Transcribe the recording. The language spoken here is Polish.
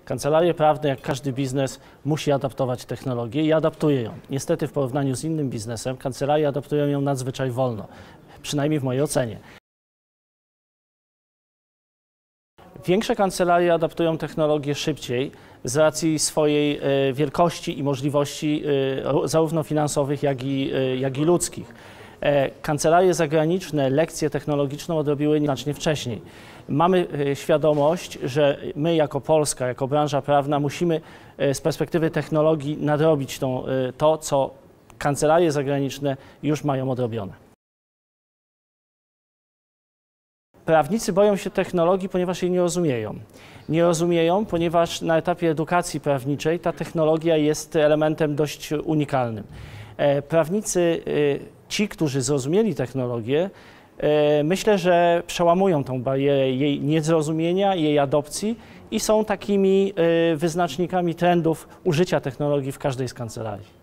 Kancelarie prawne, jak każdy biznes, musi adaptować technologię i adaptuje ją. Niestety w porównaniu z innym biznesem, kancelarie adaptują ją nadzwyczaj wolno, przynajmniej w mojej ocenie. Większe kancelarie adaptują technologię szybciej z racji swojej wielkości i możliwości zarówno finansowych, jak i ludzkich. Kancelarie zagraniczne lekcję technologiczną odrobiły znacznie wcześniej. Mamy świadomość, że my jako Polska, jako branża prawna musimy z perspektywy technologii nadrobić to, co kancelarie zagraniczne już mają odrobione. Prawnicy boją się technologii, ponieważ jej nie rozumieją. Nie rozumieją, ponieważ na etapie edukacji prawniczej ta technologia jest elementem dość unikalnym. Prawnicy, ci, którzy zrozumieli technologię, myślę, że przełamują tą barierę jej niezrozumienia, jej adopcji i są takimi wyznacznikami trendów użycia technologii w każdej z kancelarii.